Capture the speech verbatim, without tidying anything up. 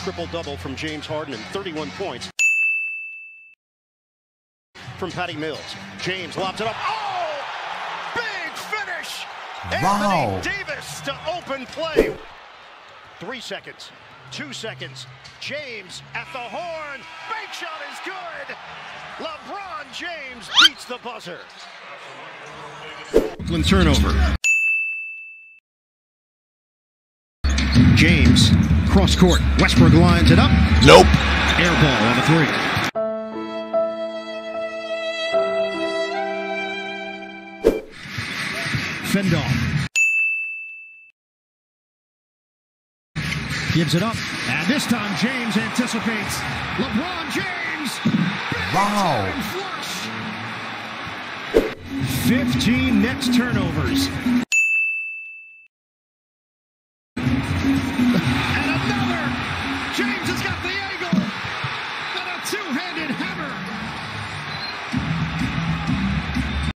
Triple-double from James Harden and thirty-one points from Patty Mills. James lobs it up. Oh! Big finish! Wow. Anthony Davis to open play. Three seconds. Two seconds. James at the horn. Bank shot is good. LeBron James beats the buzzer. Brooklyn turnover. James, cross court. Westbrook lines it up. Nope. Air ball on the three. Fendall. Gives it up. And this time James anticipates. LeBron James. Wow. Flush. fifteen Nets turnovers. And another. James has got the angle. And a two-handed